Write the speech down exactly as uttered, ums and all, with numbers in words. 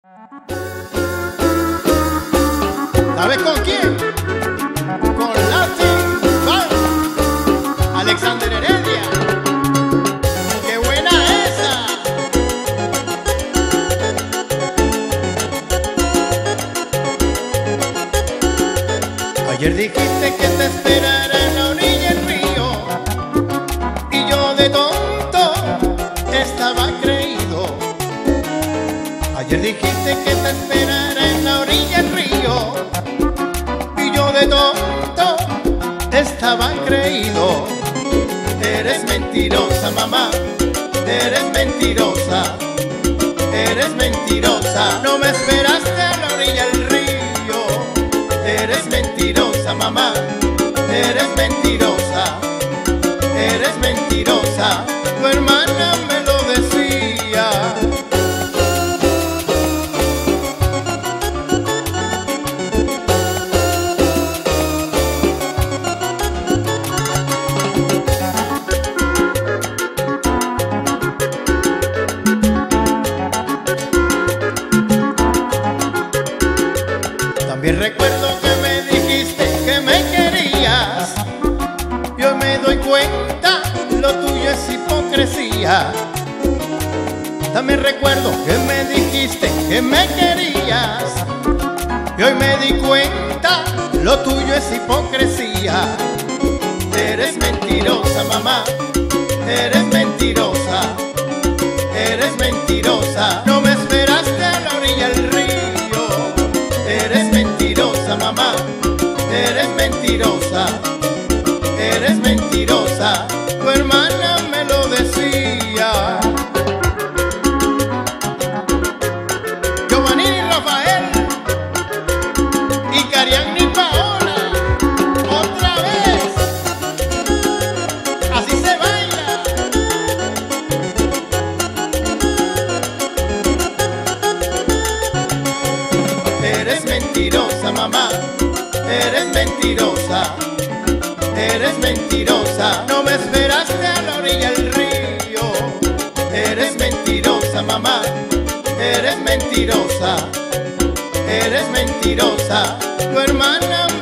¿Sabes con quién? Con Latin Band, Alexander Heredia. ¡Qué buena esa! Ayer dijiste que te esperara en la orilla del río y yo de tonto estaba creído. Ayer dijiste que te esperara en la orilla del río y yo de tonto estaba creído. Eres mentirosa, mamá, eres mentirosa, eres mentirosa. No me esperaste a la orilla del río. Eres mentirosa, mamá, eres mentirosa, eres mentirosa. Tu hermana me lo decía. También recuerdo que me dijiste que me querías y hoy me doy cuenta, lo tuyo es hipocresía. También recuerdo que me dijiste que me querías y hoy me di cuenta, lo tuyo es hipocresía. Eres mentirosa, mamá, eres mentirosa, eres mentirosa. No me esperaste a la orilla del río. Eres mentirosa, mamá, eres mentirosa, eres mentirosa. Tu hermana me lo decía. Giovanni y Rafael y Carián y Paola, otra vez, así se baila. Eres mentirosa, mamá, eres mentirosa, eres mentirosa. No me esperaste a la orilla del río. Eres mentirosa, mamá, eres mentirosa, eres mentirosa. Tu hermana